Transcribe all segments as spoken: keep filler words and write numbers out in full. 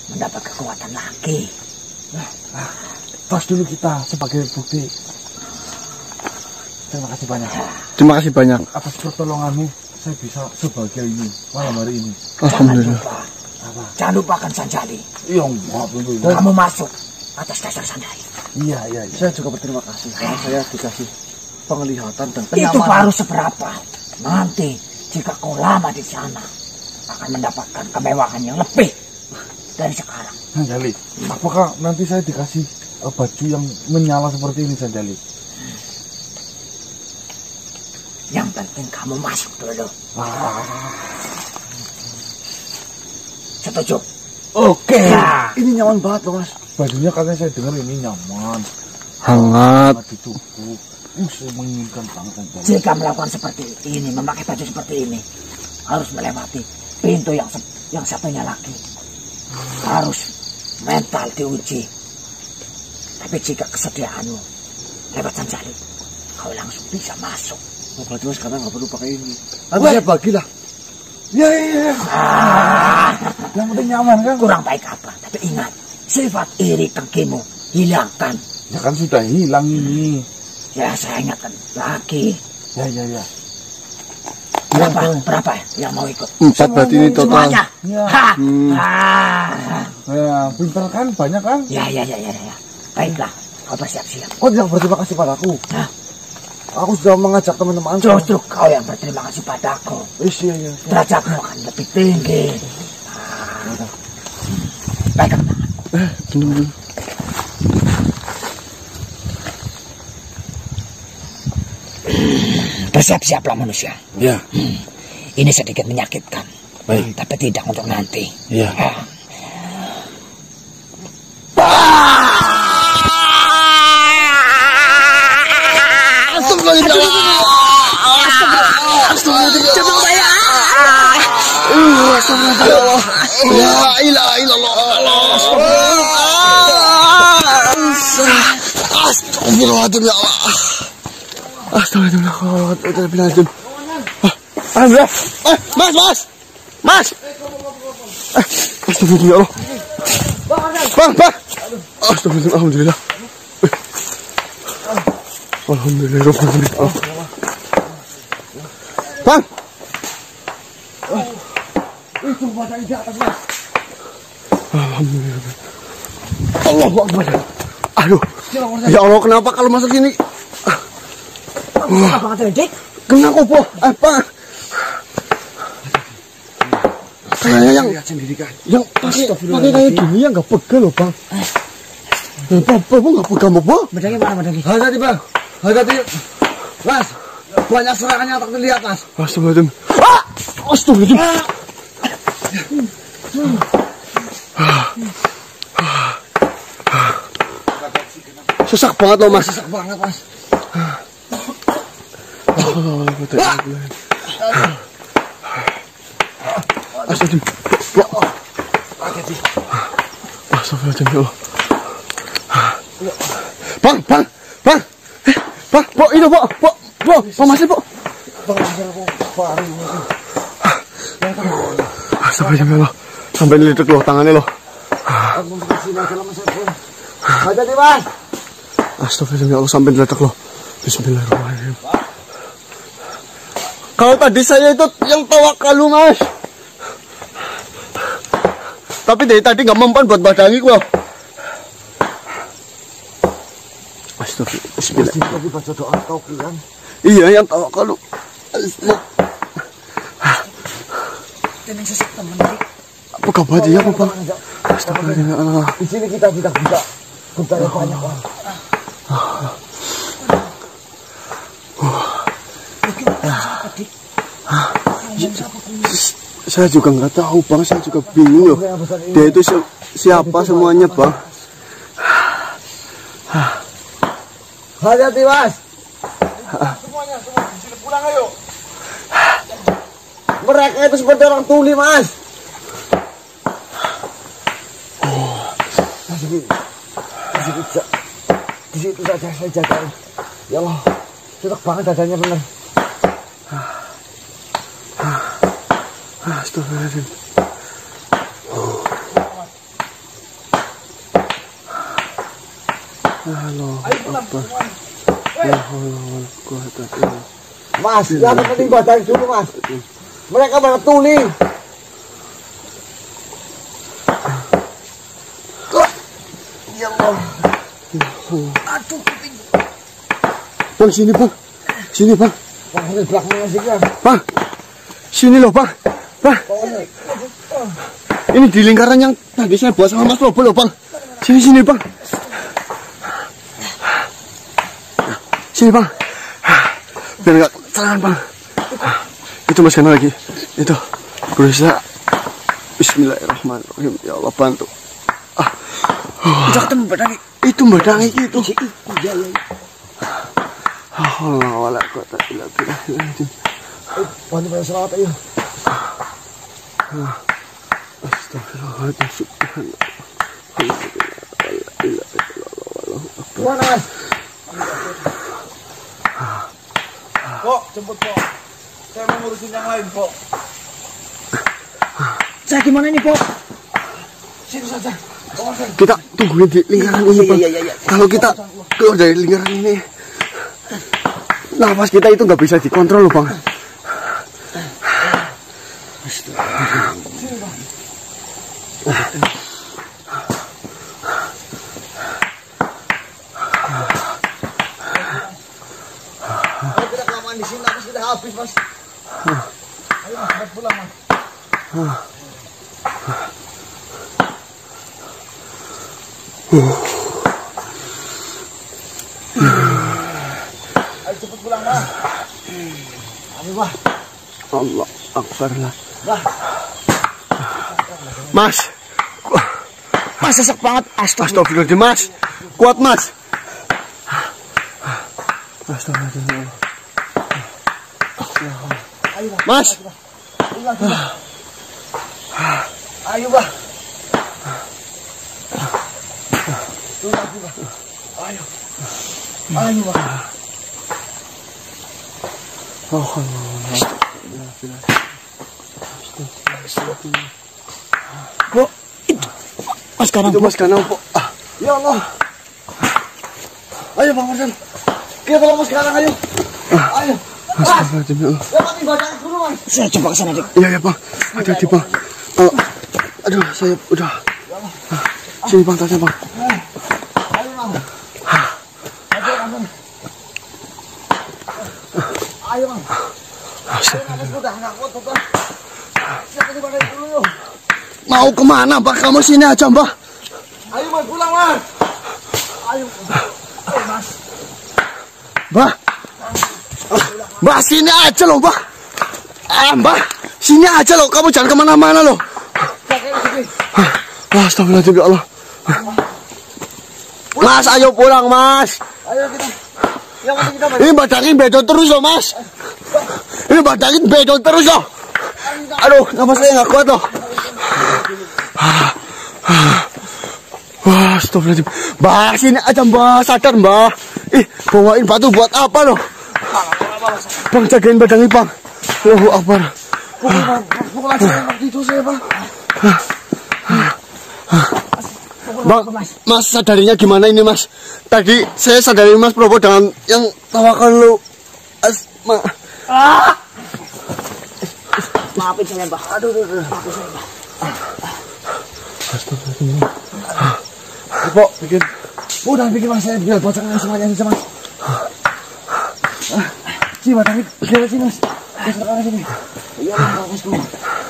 mendapat kekuatan lagi. Nah, nah, tos dulu kita sebagai bukti. Terima kasih banyak. Terima kasih banyak atas pertolonganmu. Saya bisa sebagai ini malam hari ini. Alhamdulillah. Jangan lupa, apa? Jangan lupakan Sanjali. Iya, enggak betul. Kamu masuk atas dasar Sanjali. Iya, iya, iya. Saya juga berterima kasih karena saya dikasih penglihatan dan Itu kenyamanan. baru seberapa. Nanti jika kau lama di sana akan mendapatkan kemewahan yang lebih dari sekarang. Sanjali, apakah nanti saya dikasih uh, baju yang menyala seperti ini, Sanjali? Yang penting kamu masuk dulu. Ah. Setuju? Oke. Ya. Ini nyaman banget loh, Mas. Bajunya katanya saya dengar ini nyaman. Hangat. Hangat di tubuh. Uh, saya menginginkan banget, Sanjali. Jika melakukan seperti ini, memakai baju seperti ini, harus melewati pintu yang yang satunya lagi. Harus mental diuji. Tapi jika kesediaanmu lewat Sanjali, kau langsung bisa masuk. Oh, berarti Mas sekarang nggak perlu pakai ini. Nanti saya bagilah. Ya, iya, iya. Ah, Yang penting nyaman kan? kurang baik apa? Tapi ingat, sifat iri dengkimu hilangkan. Ya kan sudah hilang ini. Ya saya ingatkan lagi. Ya, ya, ya. Berapa? Ya, Berapa yang mau ikut? Empat berarti ini total. Semuanya. Ya. Ha. Hmm. Ah. Ya, pintar kan? Banyak kan? Ya, ya, ya, ya, ya. Baiklah, kau bersiap-siap. Kau tidak berterima kasih padaku. Nah, Aku sudah mengajak teman-teman. justru kau yang berterima kasih padaku. Iya, iya. Derajatmu akan lebih tinggi. Ah. Pegang tangan. Eh, tunggu dulu. Bersiap-siaplah manusia. Ya, Hmm. Ini sedikit menyakitkan. baik. Tapi tidak untuk nanti. Ya. Ah. La ilaha illallah. Astagfirullahaladzim ya Allah. Astagfirullahaladzim. Alhamdulillah. Eh, Mas, Mas. Mas. Eh, astagfirullah. Bang, Bang. Astagfirullah. Alhamdulillah. Eh. Alhamdulillah. Alhamdulillah. Bang. Itu badannya di atas, Mas. Alhamdulillah. Allahu Akbar. Aduh. Ya Allah, kenapa kalau masuk sini? Apa kata Dik? Kena kopo. Eh, Bang. Kayaknya yang Lihat sendiri kan. yang pakai pakai kayak gini yang nggak pegel loh, Bang. Eh, Bapak Bang nggak pegang, Bapak. Bedanya mana bedanya? Hati-hati, Bang. Hati-hati. Mas, banyak serangannya tak terlihat, Mas. Astagfirullahaladzim. Ah! Astagfirullahaladzim. Sesak banget loh, Mas. Sesak banget, Mas. Astagfirullahaladzim. Hati-hati. Astagfirullahaladzim, ya Allah. Bang, bang, bang. Eh, bang, Bo, itu, Bo, Bo, Bo, Bo, masih, Bo. Astagfirullahaladzim, ya Allah. Sampai ngeledek loh tangannya loh. Hati-hati, Mas. Astagfirullahaladzim, ya Allah, sampai ngeledek loh. Bismillahirrahmanirrahim. Kalau tadi saya itu yang tawakalu, Mas. Tapi dari tadi nggak mempan buat badangi kok. Astagfirullah. Bismillah. Tadi baca doa kau kian. Iya, yang tawakalu. Tenang sesak teman Dik. Apa kabar dia, Bang? Astagfirullahaladzim, ya Allah. Di sini kita tidak bisa bertanya banyak, Bang. Saya juga nggak tahu, Bang. Saya juga bingung loh. Dia itu si- siapa semuanya, Bang? Hati-hati, Mas. Semuanya, semua di sini pulang ayo. Mereka itu seperti orang tuli, Mas. Di sini, di situ, di situ saja saya jagain. Ya Allah, cetek banget dadanya bener. Astagfirullahaladzim. Allah Akbar. Ya Allah wala quwata illa billah. Mas, yang penting badan dulu mas. Mereka pada tuli. Ya Allah. Aduh, kuping. Bang, sini bang. Sini bang. Bang, ini belakangnya sih kan. Bang. Sini loh bang. Bang. Ini di lingkaran yang tadi saya buat sama Mas Lobo loh bang. Sini sini bang. Sini bang. Biar nggak terangan bang. Itu Mas Gana lagi. Itu berusaha. Bismillahirrahmanirrahim. Ya Allah bantu. Ah. Itu ketemu badangi. Itu badangi itu. Iya iya. Allah wala quwata illa billah. Bantu pada selawat ayo. Astagfirullahaladzim. Subhanallah. Mana mas? Pok, jemput pok. Saya mau ngurusin yang lain pok. Saya gimana ini, Pok? Sini saja. Kita tungguin di lingkaran ini, Bang. Iya, iya, iya. Kalau kita keluar dari lingkaran ini, nafas kita itu nggak bisa dikontrol, loh, Bang. Kalau kita kelamaan di sini, nafas kita habis, Mas. Ayo, Mas, cepat pulang, Mas. Ayo cepat pulang, Mas. Ayo, Mas. Allah Akbar lah. Bah. Mas. Mas, sesek banget. Astagfirullah. Astagfirullahaladzim, Mas. Kuat, Mas. Astagfirullahaladzim. Ayo, Mas. Ayo, Mas. Ayo, Bah. Tuh, lagi, Bah. Ayo. Ayo, Bah. Oh, Allah. Pok, itu. Mas Kanang, Itu Mas Kanang, Pok. Ah, Ya Allah. Ayo, Bang Marcel. Kita tolong Mas sekarang, ayo. Ayo. Mas. Astagfirullahaladzim, ya Allah. Yang penting bacaan dulu, Mas. saya coba ke sana, Dik. Iya, ya, Bang. Hati-hati, Bang. Oh, aduh, saya udah. Sini, Bang, tasnya, Bang. Ayo, Bang. Ayo, Bang. Ayo, Bang. Ayo, Bang. Udah nggak kuat, Bang. Siapa di badan dulu, yuk. Mau kemana, Pak? Kamu sini aja, Mbak. Ayo, Mas, pulang, Mas. Ayo. Ayo, Mas. Mbak. Mbak, sini aja loh, Mbak. Ah, Mbak. Sini aja loh. Kamu jangan kemana-mana loh. Ah, astagfirullahaladzim, ya Allah. Mas, ayo pulang, Mas. Ayo kita. Yang penting kita Ini badangin bedol terus loh, Mas. Ini badangin bedol terus loh. Aduh, nafas saya nggak kuat loh. Wah, astagfirullahaladzim. Mbak, sini aja, Mbak. Sadar, Mbak. Ih, bawain batu buat apa loh? Bang, jagain badangin, Bang. Allahu Akbar. pukul, Bang. Pukul aja waktu itu saya, Bang. Bang, Mas sadarinya gimana ini, Mas? Tadi saya sadari Mas Probo dengan yang tawakan lu. Asma. Ah! Maafin saya, Mbak. Aduh, aduh, aduh. Maafin saya, Mbak. Astagfirullah. Pok, bikin. Udah bikin Mas saya biar bacaan semuanya saja, Mas. Sini, Mas. Biar sini, Mas. Biar sekarang sini. Ya Allah, Mas dulu.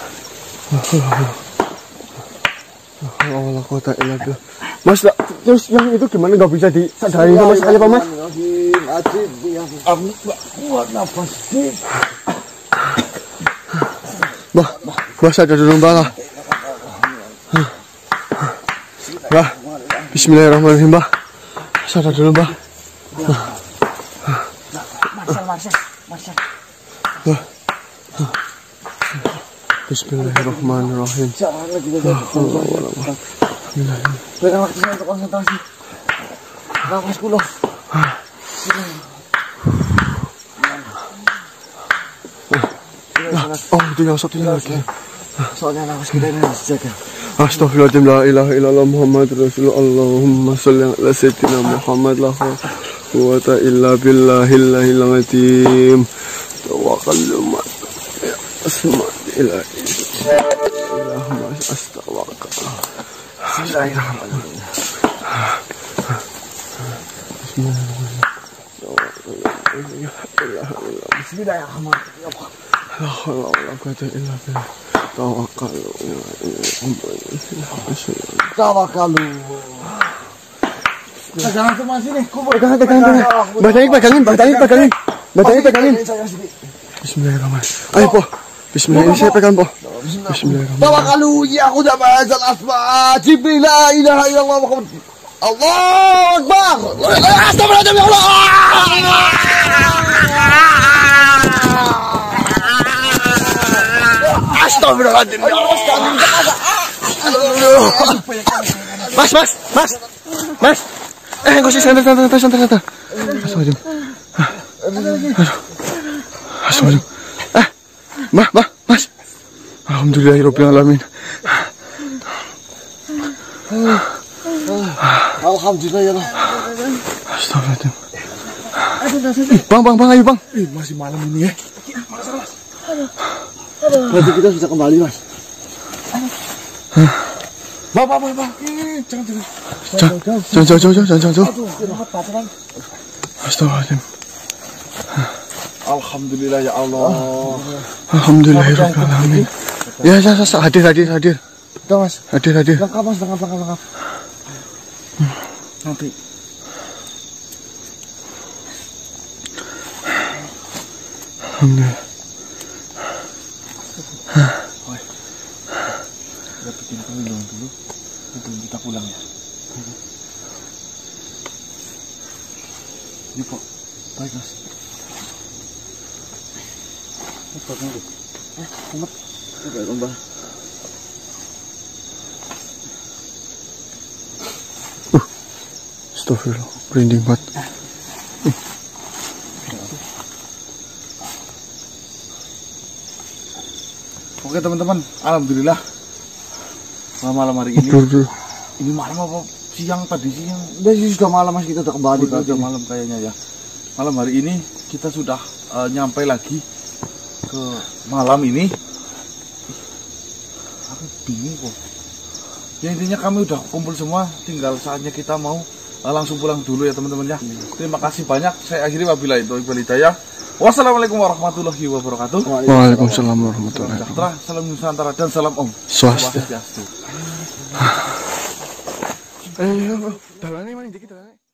Allah kota ilah. Mas, terus yang itu gimana nggak bisa disadari sama sekali, Pak, Mas? Adib, ya. Aku nggak kuat nafas. Bah, bah sadar dulu, Mbak lah. Bah, bismillahirrahmanirrahim, Mbak. Sadar dulu, Mbak. Marcel, Marcel, Marcel. Bah. Bismillahirrahmanirrahim. Jangan lagi kita. Berikan waktu saya untuk konsentrasi. Nafasku loh. Nah, oh itu yang satunya lagi. Soalnya nafas kita ini harus dijaga. Astagfirullahaladzim, la ilaha illallah Muhammad Rasulullah. Allahumma sholli ala sayyidina Muhammad la quwwata illa billahil azim. Tawakkaltu ma ya asma ilahi. Allahumma astaghfirullah. Bismillahirrahmanirrahim. Bismillahirrahmanirrahim. La haula wala quwwata illa billah. Tawakkalu. Tawakkalu. Pegangan semua sini, kubur. Pegangan, pegangan, pegangan. Badangin, pegangin, badangin, pegangin. Badangin, pegangin. Bismillahirrahmanirrahim. Ayo, Po. Bismillah, ini saya pegang, Po. Bismillahirrahmanirrahim. Tawakkalu ya khuda ma'azal asma. Jibril la ilaha illallah Muhammad. Allahu Akbar. Astagfirullahaladzim ya Allah. Astagfirullahaladzim ya Allah. Mas, mas, mas. Mas. Eh, enggak sih, santai, santai, santai, santai, santai. Astagfirullahaladzim. Aduh. Astagfirullahaladzim. Eh, mah, mah, mas. Alhamdulillahirabbil alamin. Alhamdulillah ya Allah. Astagfirullahaladzim. Ih, bang, bang, bang, ayo bang. Eh, masih malam ini ya. Berarti kita sudah kembali, Mas. Bang, bang, bang, bang. Eh, jangan, jangan. Jangan, jangan, jangan, jangan, jangan, jangan. Astagfirullahaladzim. Alhamdulillah ya Allah. Alhamdulillahirabbil alamin. Ya, ya, ya, hadir, hadir, hadir. Udah, Mas. Hadir, hadir. Lengkap, Mas, lengkap, lengkap, lengkap. Nanti. Alhamdulillah. Kita bikin pemilihan dulu sebelum kita pulang ya. Ini kok baik, Mas. Ini kok nanti. Eh, kumat. Udah lomba. Uh, astagfirullah, merinding banget. Oke teman-teman, alhamdulillah malam hari ini. Aduh, Ini malam apa siang tadi siang? Udah sih sudah malam, Mas, kita udah kembali. Sudah, sudah malam kayaknya ya. Malam hari ini kita sudah uh, nyampe lagi ke malam ini. Aku bingung kok. Ya intinya kami udah kumpul semua, tinggal saatnya kita mau uh, langsung pulang dulu ya teman-teman ya. Hmm. Terima kasih banyak. Saya akhiri wabillahi taufiq wal hidayah. Wassalamualaikum warahmatullahi wabarakatuh. Waalaikumsalam warahmatullahi wabarakatuh. Salam Nusantara dan salam Om Swastiastu. Ayo, dalane mana dikit dalane.